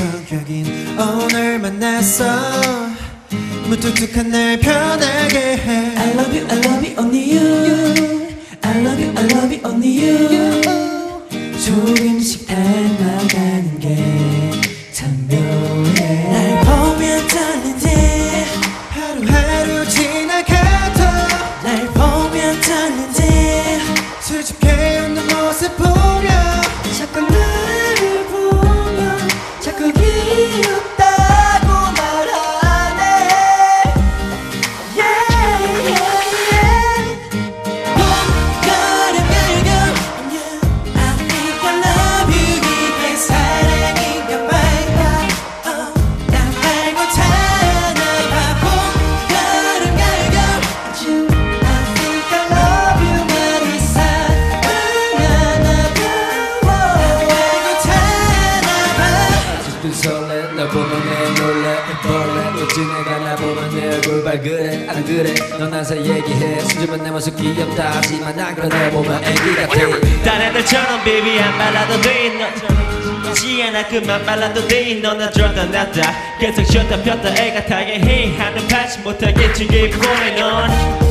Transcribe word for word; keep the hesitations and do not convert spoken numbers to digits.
성격인 오늘 만났어 무뚝뚝한 날 편하게 해 I love you, I love you, only you I love you, I love you, only you 조금씩 닮아가는 게 참 묘해 날 보면 떨리지 하루하루 지나가도 날 보면 떨리지 수줍게 웃는 모습 보며 자꾸 나를 보며 자꾸 귀엽다고 말하네 yeah, yeah, yeah. 봄가을 맑음 I think I love you 이게 사랑인가 말까 oh, 난 말 못하나봐 봄가을 맑음 I think I love you 말이 사랑하나봐 난 말 못하나봐 아직도 설레 널 보면 내 놀래 벌레 또 지내가 나 보면 내 얼굴 발그레 안 그래 넌 항상 얘기해 수줍은 내 모습 귀엽다 하지만 난 그런 애 보면 애기 같아 다른 애들처럼 baby 안 발라도 돼 너지 않아 그만 발라도 돼 너는 저다 낫다 계속 쉬었다 폈다 애가 타게 해 하는 파지 못하겠지 기분에 넌